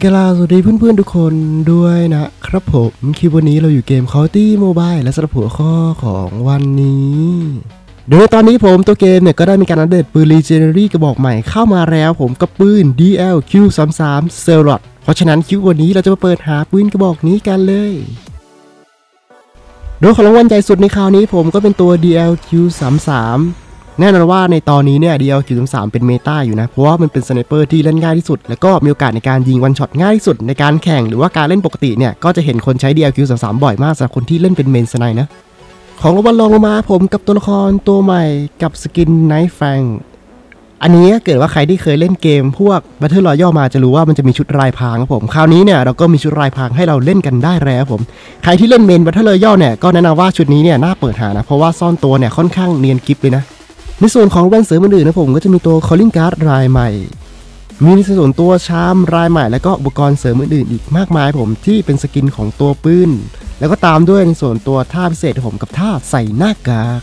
กล่าวสวัสดีเพื่อนๆทุกคนด้วยนะครับผมคลิปวันนี้เราอยู่เกม Call of Duty Mobile และสำหรับหัวข้อของวันนี้โดยตอนนี้ผมตัวเกมเนี่ยก็ได้มีการอัปเดตปืน Legendary กระบอกใหม่เข้ามาแล้วผมกับปืน DLQ33 Celot เพราะฉะนั้นคลิปวันนี้เราจะมาเปิดหาปืนกระบอกนี้กันเลยโดยของรางวัลใหญ่สุดในคราวนี้ผมก็เป็นตัว DLQ33 แน่นอนว่าในตอนนี้เนี่ย DLQ33 เป็นเมตาอยู่นะเพราะว่ามันเป็นสไนเปอร์ที่เล่นง่ายที่สุดแล้วก็มีโอกาสในการยิงวันช็อตง่ายที่สุดในการแข่งหรือว่าการเล่นปกติเนี่ยก็จะเห็นคนใช้ DLQ33 บ่อยมากสำหรับคนที่เล่นเป็นเมนสไนนะของรางวัลรองลงมาผมกับตัวละครตัวใหม่กับสกิน Night Fang อันนี้เกิดว่าใครที่เคยเล่นเกมพวก Battle Royale มาจะรู้ว่ามันจะมีชุดลายพรางครับผมคราวนี้เนี่ยเราก็มีชุดลายพรางให้เราเล่นกันได้แล้วผมใครที่เล่นเมน Battle Royale เนี่ยก็แนะนำว่าชุดนี้เนี่ยน่าเปิดหานะเพราะว่าซ่อนตัวเนี่ยค่อนข้างเนียนกิ๊บเลยนะในส่วนของแว่นเสริมอื่นๆนะผมก็จะมีตัว Calling Card รายใหม่มีในส่วนตัวชามรายใหม่แล้วก็อุปกรณ์เสริมอื่นๆอีกมากมายผมที่เป็นสกินของตัวปืนแล้วก็ตามด้วยในส่วนตัวท่าพิเศษผมกับท่าใส่หน้ากาก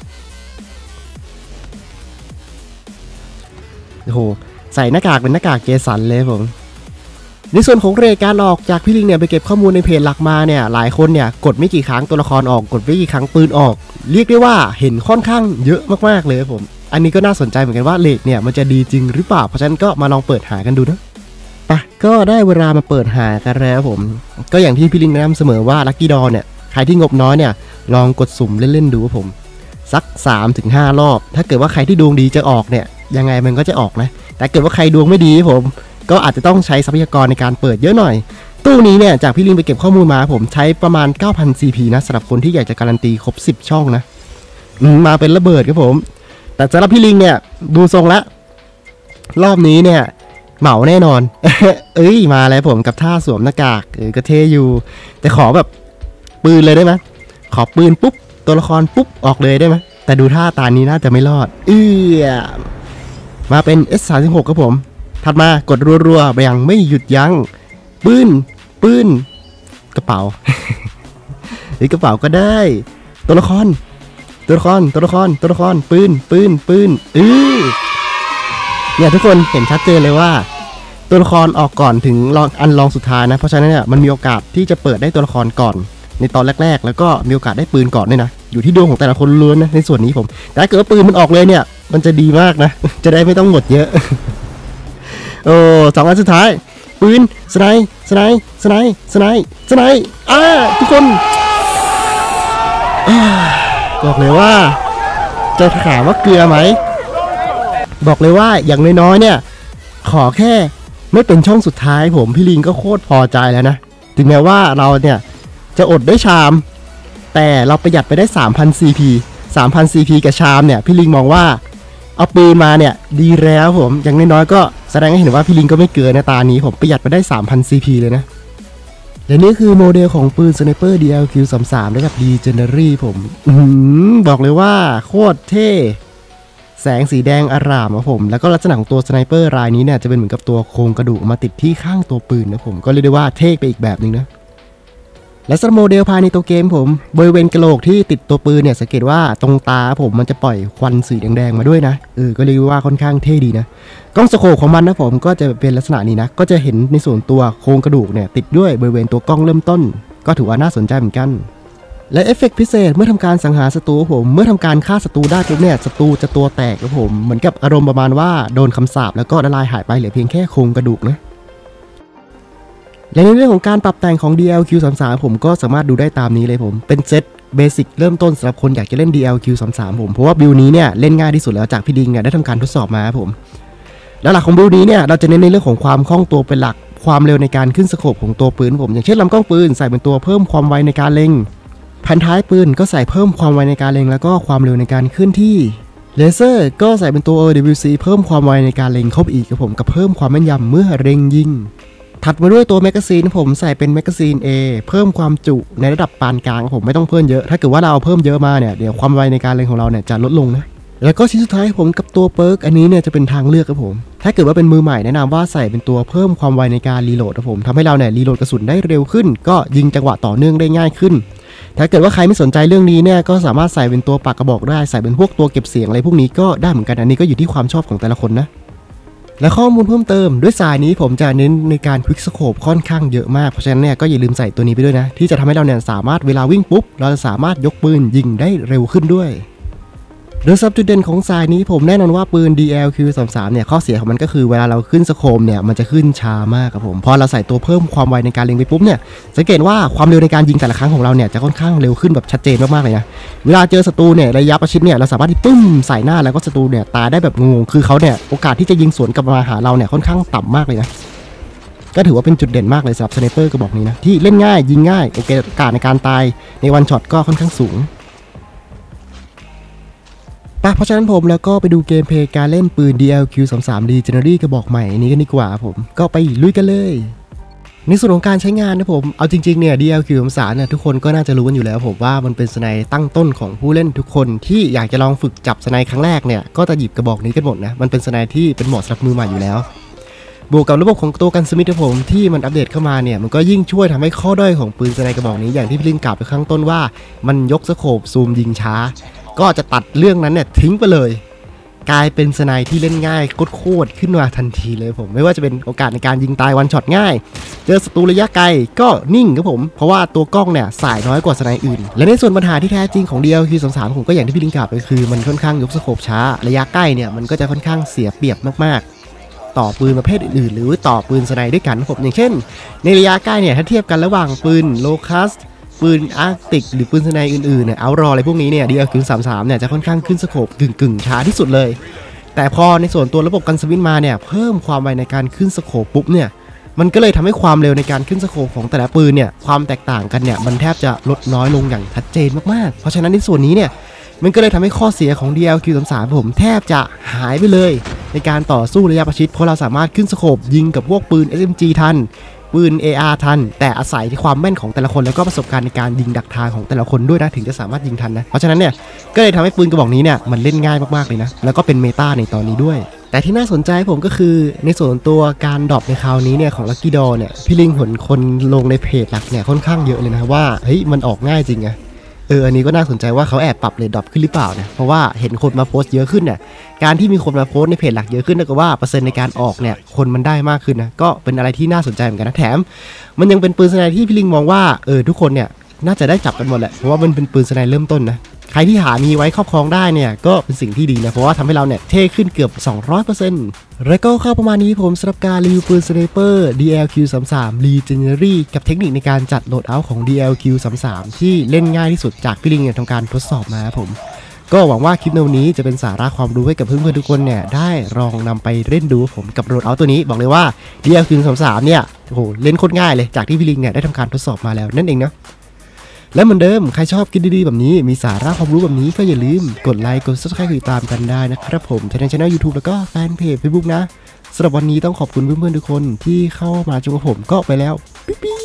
โอ้โหใส่หน้ากากเป็นหน้ากากเจสันเลยผมในส่วนของเรทการออกจากพี่ลิงเนี่ยไปเก็บข้อมูลในเพจหลักมาเนี่ยหลายคนเนี่ยกดไม่กี่ครั้งตัวละครออกกดไม่กี่ครั้งปืนออกเรียกได้ว่าเห็นค่อนข้างเยอะมากๆเลยผมอันนี้ก็น่าสนใจเหมือนกันว่าเรทเนี่ยมันจะดีจริงหรือเปล่าเพราะฉะนั้นก็มาลองเปิดหากันดูนะไปก็ได้เวลามาเปิดหากันแล้วผมก็อย่างที่พี่ลิงแนะนำเสมอว่าลัคกี้ดอเนี่ยใครที่งบน้อยเนี่ยลองกดสุ่มเล่นๆดูผมสัก 3-5 รอบถ้าเกิดว่าใครที่ดวงดีจะออกเนี่ยยังไงมันก็จะออกนะแต่เกิดว่าใครดวงไม่ดีผมก็อาจจะต้องใช้ทรัพยากรในการเปิดเยอะหน่อยตู้นี้เนี่ยจากพี่ลิงไปเก็บข้อมูลมาผมใช้ประมาณ 9,000 CP นะสำหรับคนที่อยากจะการันตีครบ10ช่องนะมาเป็นระเบิดครับผมแต่สำหรับพี่ลิงเนี่ยดูทรงละรอบนี้เนี่ยเหมาแน่นอน เอ้ยมาแล้วผมกับท่าสวมหน้ากากก็เท่อยู่แต่ขอแบบปืนเลยได้ไหมขอปืนปุ๊บตัวละครปุ๊บออกเลยได้ไหมแต่ดูท่าตานี้น่าจะไม่รอดมาเป็น S36 ครับผมถัดมากดรัวๆไปยังไม่หยุดยั้งปืนกระเป๋า กระเป๋าก็ได้ตัวละครปืนเนี่ยทุกคนเห็นชัดเจนเลยว่าตัวละครออกก่อนถึงลองสุดท้ายนะเพราะฉะนั้นเนี่ยมันมีโอกาสที่จะเปิดได้ตัวละครก่อนในตอนแรกๆแล้วก็มีโอกาสได้ปืนก่อนด้วยนะอยู่ที่ดวงของแต่ละคนล้วนนะในส่วนนี้ผมแต่ถ้าเกิดว่าปืนมันออกเลยเนี่ยมันจะดีมากนะจะได้ไม่ต้องหมดเยอะ โอ้2อันสุดท้ายปืนสไนทุกคนบอกเลยว่าจะถามว่าเกลือไหมบอกเลยว่าอย่างน้อยๆเนี่ยขอแค่ไม่เป็นช่องสุดท้ายผมพี่ลิงก็โคตรพอใจแล้วนะถึงแม้ว่าเราเนี่ยจะอดได้ชามแต่เราประหยัดไปได้ 3,000 CP กับชามเนี่ยพี่ลิงมองว่าเอาปืนมาเนี่ยดีแล้วผมอย่างน้อยๆก็แสดงให้เห็นว่าพี่ลิงก็ไม่เกินในตานี้ผมประหยัดไปได้ 3,000 CP เลยนะและนี่คือโมเดลของปืนสไนเปอร์ DLQ33 และกับ Legendary ผมบอกเลยว่าโคตรเท่แสงสีแดงอร่ามครับผมแล้วก็ลักษณะของตัวสไนเปอร์รายนี้เนี่ยจะเป็นเหมือนกับตัวโครงกระดูกมาติดที่ข้างตัวปืนนะผมก็เรียกได้ว่าเท่ไปอีกแบบนึงนะและสำหรับโมเดลภายในตัวเกมผมบริเวณกระโหลกที่ติดตัวปืนเนี่ยสังเกตว่าตรงตาผมมันจะปล่อยควันสีแดงๆมาด้วยนะก็เรียกว่าค่อนข้างเท่ดีนะกล้องสโคปของมันนะผมก็จะเป็นลักษณะนี้นะก็จะเห็นในส่วนตัวโครงกระดูกเนี่ยติดด้วยบริเวณตัวกล้องเริ่มต้นก็ถือว่าน่าสนใจเหมือนกันและเอฟเฟกต์พิเศษเมื่อทำการสังหารศัตรูผมเมื่อทำการฆ่าศัตรูได้ปุ๊บเนี่ยศัตรูจะตัวแตกครับผมเหมือนกับอารมณ์ประมาณว่าโดนคำสาปแล้วก็ละลายหายไปเหลือเพียงแค่โครงกระดูกนะและในเรื่องของการปรับแต่งของ DLQ33 ผมก็สามารถดูได้ตามนี้เลยผมเป็นเซตเบสิกเริ่มต้นสำหรับคนอยากจะเล่น DLQ33 ผมเพราะว่าบิลนี้เนี่ยเล่นง่ายที่สุดแล้วจากพี่ดิงเนี่ยได้ทำการทดสอบมาผมแล้วหลักของบิลนี้เนี่ยเราจะเน้นในเรื่องของความคล่องตัวเป็นหลักความเร็วในการขึ้นสโคปของตัวปืนผมอย่างเช่นลำกล้องปืนใส่เป็นตัวเพิ่มความไวในการเล็งแผ่นท้ายปืนก็ใส่เพิ่มความไวในการเล็งแล้วก็ความเร็วในการเคลื่อนที่เลเซอร์ก็ใส่เป็นตัว OWC เพิ่มความไวในการเล็งเข้าไปอีกครับผมกับเพิ่มความแม่นยำเมื่อเล็งยิงถัดมาด้วยตัวแมกกาซีนผมใส่เป็นแมกกาซีน A เพิ่มความจุในระดับปานกลางผมไม่ต้องเพิ่มเยอะถ้าเกิดว่าเราเอาเพิ่มเยอะมาเนี่ยเดี๋ยวความไวในการเล็งของเราเนี่ยจะลดลงนะแล้วก็ชิ้นสุดท้ายผมกับตัวเปิร์กอันนี้เนี่ยจะเป็นทางเลือกครับผมถ้าเกิดว่าเป็นมือใหม่แนะนำว่าใส่เป็นตัวเพิ่มความไวในการรีโหลดครับผมทำให้เราเนี่ยรีโหลดกระสุนได้เร็วขึ้นก็ยิงจังหวะต่อเนื่องได้ง่ายขึ้นถ้าเกิดว่าใครไม่สนใจเรื่องนี้เนี่ยก็สามารถใส่เป็นตัวปากกระบอกได้ใส่เป็นพวกตัวเก็บเสียงอะไรพวกนี้ก็ได้เหมือนกันอันนี้ก็อยู่ที่ความชอบของแต่ละคนนะและข้อมูลเพิ่มเติมด้วยสายนี้ผมจะเน้นในการควิกสโคปค่อนข้างเยอะมากเพราะฉะนั้นเนี่ยก็อย่าลืมใส่ตัวนี้ไปด้วยนะที่จะทำให้เราเนี่ยสามารถเวลาวิ่งปุ๊บเราจะสามารถยกปืนยิงได้เร็วขึ้นด้วยโดยซับจุดเด่นของสายนี้ผมแน่นอนว่าปืน DLQ33 เนี่ยข้อเสียของมันก็คือเวลาเราขึ้นสโคปเนี่ยมันจะขึ้นช้ามากครับผมพอเราใส่ตัวเพิ่มความไวในการเล็งไปปุ๊บเนี่ยสังเกตว่าความเร็วในการยิงแต่ละครั้งของเราเนี่ยจะค่อนข้างเร็วขึ้นแบบชัดเจนมากๆเลยนะเวลาเจอศัตรูเนี่ยระยะประชิดเนี่ยเราสามารถที่ปึ้มใส่หน้าแล้วก็ศัตรูเนี่ยตายได้แบบงงคือเขาเนี่ยโอกาสที่จะยิงสวนกลับมาหาเราเนี่ยค่อนข้างต่ำมากเลยนะก็ถือว่าเป็นจุดเด่นมากเลยสำหรับสไนเปอร์กระบอกนี้นะที่เล่นง่ายยิงง่ายโอกาสในการตายในวันช็อตก็ค่อนข้างสูงเพราะฉะนั้นผมแล้วก็ไปดูเกมเพลย์การเล่นปืน DLQ33 Legendary กระบอกใหม่นี้กันดีกว่าผมก็ไปลุยกันเลยในส่วนของการใช้งานนะผมเอาจริงๆเนี่ย DLQ33 เนี่ยทุกคนก็น่าจะรู้กันอยู่แล้วผมว่ามันเป็นสไนตั้งต้นของผู้เล่นทุกคนที่อยากจะลองฝึกจับสไนครั้งแรกเนี่ยก็จะหยิบกระบอกนี้กันหมดนะมันเป็นสไนที่เป็นเหมาะสำหรับมือใหม่อยู่แล้วบวกกับระบบของตัวกันสมิธผมที่มันอัปเดตเข้ามาเนี่ยมันก็ยิ่งช่วยทำให้ข้อด้อยของปืนสไนกระบอกนี้อย่างที่พี่ลิงกล่าวไปข้างต้นว่ามันยกสโคปซูมยิงช้าก็จะตัดเรื่องนั้นเนี่ยทิ้งไปเลยกลายเป็นสไนที่เล่นง่ายโคตรขึ้นมาทันทีเลยผมไม่ว่าจะเป็นโอกาสในการยิงตายวันช็อตง่ายเจอศัตรูระยะไกลก็นิ่งครับผมเพราะว่าตัวกล้องเนี่ยสายน้อยกว่าสไนอื่นและในส่วนปัญหาที่แท้จริงของ DLQ33 ผมก็อย่างที่พี่ลิงกล่าวไปคือมันค่อนข้างยกสโคปช้าระยะใกล้เนี่ยมันก็จะค่อนข้างเสียเปรียบมากๆต่อปืนประเภทอื่นๆหรือต่อปืนสไนด้วยกันผมอย่างเช่นในระยะใกล้เนี่ยถ้าเทียบกันระหว่างปืนโลคัสปืนอาร์กติกหรือปืนสไนอื่นๆเนี่ยเอารออะไรพวกนี้เนี่ย DLQ33 เนี่ยจะค่อนข้างขึ้นสโคปกึ่งช้าที่สุดเลยแต่พอในส่วนตัวระบบกันสวิตมาเนี่ยเพิ่มความไวในการขึ้นสโคปปุ๊บเนี่ยมันก็เลยทำให้ความเร็วในการขึ้นสโคปของแต่ละปืนเนี่ยความแตกต่างกันเนี่ยมันแทบจะลดน้อยลงอย่างชัดเจนมากๆเพราะฉะนั้นในส่วนนี้เนี่ยมันก็เลยทำให้ข้อเสียของ DLQ33 ผมแทบจะหายไปเลยในการต่อสู้ระยะประชิดเพราะเราสามารถขึ้นสโคปยิงกับพวกปืน SMG ทันปืน AR ทันแต่อาศัยที่ความแม่นของแต่ละคนแล้วก็ประสบการณ์ในการยิงดักทางของแต่ละคนด้วยนะถึงจะสามารถยิงทันนะเพราะฉะนั้นเนี่ยก็เลยทำให้ปืนกระบอกนี้เนี่ยมันเล่นง่ายมากๆเลยนะแล้วก็เป็นเมตาในตอนนี้ด้วยแต่ที่น่าสนใจผมก็คือในส่วนตัวการดรอปในคราวนี้เนี่ยของ Lucky Door เนี่ยพี่ลิงเห็นคนลงในเพจหลักเนี่ยค่อนข้างเยอะเลยนะว่าเฮ้ยมันออกง่ายจริงไงอันนี้ก็น่าสนใจว่าเขาแอบปรับเรทดรอปขึ้นหรือเปล่าเนี่ยเพราะว่าเห็นคนมาโพสต์เยอะขึ้นเนี่ยการที่มีคนมาโพสต์ในเพจหลักเยอะขึ้นนั่นก็ว่าเปอร์เซ็นต์ในการออกเนี่ยคนมันได้มากขึ้นนะก็เป็นอะไรที่น่าสนใจเหมือนกันนะแถมมันยังเป็นปืนสไนที่พี่ลิงมองว่าทุกคนเนี่ยน่าจะได้จับกันหมดแหละเพราะว่ามันเป็นปืนสไนเริ่มต้นนะใครที่หามีไว้ครอบครองได้เนี่ยก็เป็นสิ่งที่ดีนะเพราะว่าทำให้เราเนี่ยเท่ขึ้นเกือบ 200% แล้วก็เข้าประมาณนี้ผมสำหรับการรีวิวปืนสไนเปอร์ DLQ33 Legendary กับเทคนิคในการจัดโหลดเอาท์ของ DLQ33 ที่เล่นง่ายที่สุดจากพี่ลิงเนี่ยทำการทดสอบมาผมก็หวังว่าคลิปในวันนี้จะเป็นสาระความรู้ให้กับเพื่อนๆทุกคนเนี่ยได้ลองนำไปเล่นดูผมกับโหลดเอาท์ตัวนี้บอกเลยว่า DLQ33 เนี่ยโอ้โหเล่นโคตรง่ายเลยจากที่พี่ลิงเนี่ยได้ทำการทดสอบมาแล้วนั่นเองนะและเหมือนเดิมใครชอบคลิปดีๆแบบนี้มีสาระความรู้แบบนี้ก็อย่าลืมกดไลค์กด Subscribe ติดตามกันได้นะครับผมทั้งในช่อง YouTube แล้วก็แฟนเพจ Facebook นะสำหรับวันนี้ต้องขอบคุณเพื่อนๆทุกคนที่เข้ามาชมกับผมก็ไปแล้วปิ๊